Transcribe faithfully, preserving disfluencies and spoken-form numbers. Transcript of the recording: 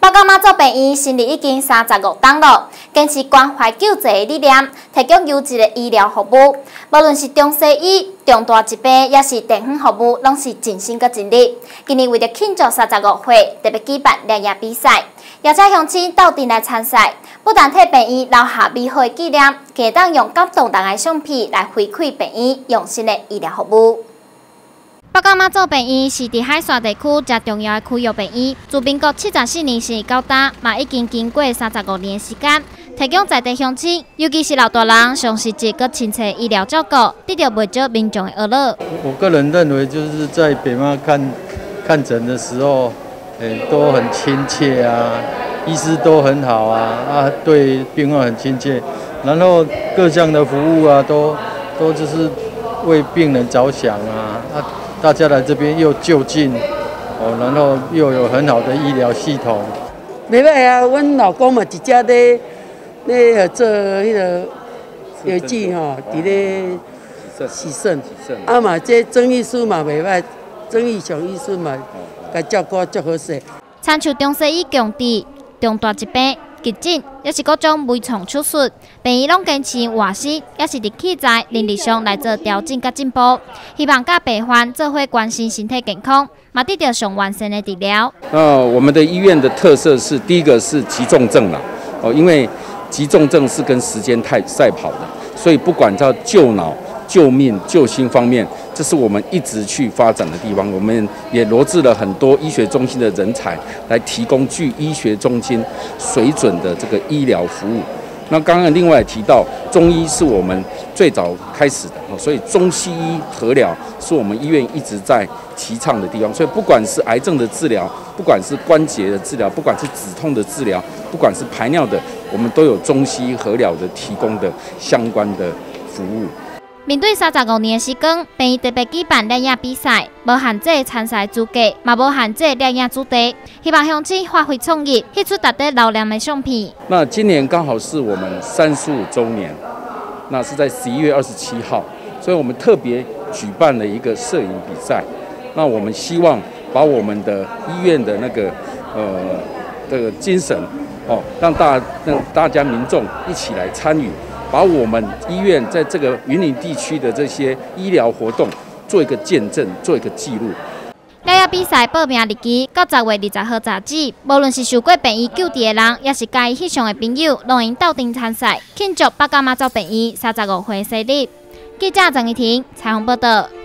北港妈祖病院成立已经三十五档了，坚持关怀救济的理念，提供优质的医疗服务。无论是中西医、重大疾病，也是地方服务，拢是尽心佮尽力。今年为了庆祝三十五岁，特别举办亮夜比赛，邀请乡亲到阵来参赛，不但替病院留下美好的纪念，更当用感动人的相片来回馈病院用心的医疗服务。 北港妈祖病院是伫海线地区较重要的区域病院，自民国七十四年成立到今，嘛已经经过三十五年的时间，提供在地乡亲，尤其是老大人上实际佮亲切医疗照顾，得到不少民众的娱乐。 我个人认为，就是在北妈看看诊的时候，诶、欸，都很亲切啊，医师都很好啊，啊，对病患很亲切，然后各项的服务啊，都都就是为病人着想啊，啊。 大家来这边又就近，哦，然后又有很好的医疗系统。 袂歹啊，阮老公嘛直接咧咧做迄个药剂吼，伫咧洗肾。啊嘛，这曾医师嘛袂歹，曾义雄医师嘛，甲照顾足好势。 参像中西医强治、重大疾病、急诊，也是各种微创手术，病院拢坚持外师，也是伫器材、能力上来做调整甲进步，希望甲病患做伙关心身体健康，嘛得到上完善的治疗。 那我们的医院的特色是，第一个是急重症啦，哦，因为急重症是跟时间太赛跑的，所以不管在救脑、救命、救心方面，这是我们一直去发展的地方。我们也罗致了很多医学中心的人才，来提供具医学中心水准的这个医疗服务。那刚刚另外提到，中医是我们最早开始的，所以中西医合疗是我们医院一直在提倡的地方。所以不管是癌症的治疗，不管是关节的治疗，不管是止痛的治疗，不管是排尿的，我们都有中西医合疗的提供的相关的服务。 面对三十五年的时光，病院特别举办亮夜比赛，无限制参赛资格，嘛无限制亮夜主题，希望乡亲发挥创意，翕出值得留念的相片。 那今年刚好是我们三十五周年，那是在十一月二十七号，所以我们特别举办了一个摄影比赛。那我们希望把我们的医院的那个呃这个精神哦，让大让大家民众一起来参与。 把我们医院在这个云林地区的这些医疗活动做一个见证，做一个记录。 亮夜比赛报名日期到十月二十号截止，无论是受过病院救治的人，也是介意翕相的朋友，拢用到阵参赛，庆祝北港妈祖病院三十五岁生日。记者郑怡婷采访报道。